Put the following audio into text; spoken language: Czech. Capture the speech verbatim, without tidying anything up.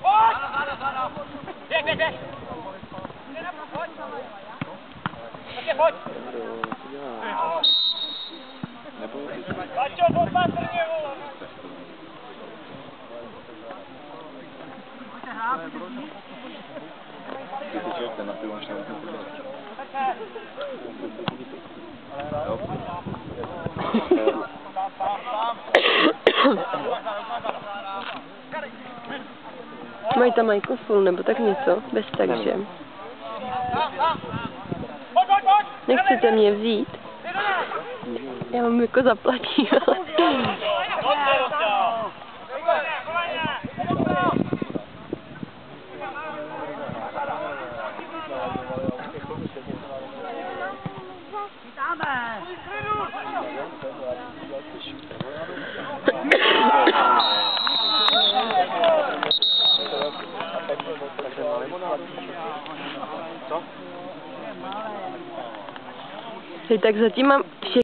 Běh, běh, běh! Pojď! Pojď! Paťo, opatrně, vole! Ty si člověk ten na pivu, než na útnu podle. Mají tam mikrofon nebo tak něco, bez takže. Nechcete mě vzít? Já vám jako zaplatím. Hej, tak zatím mám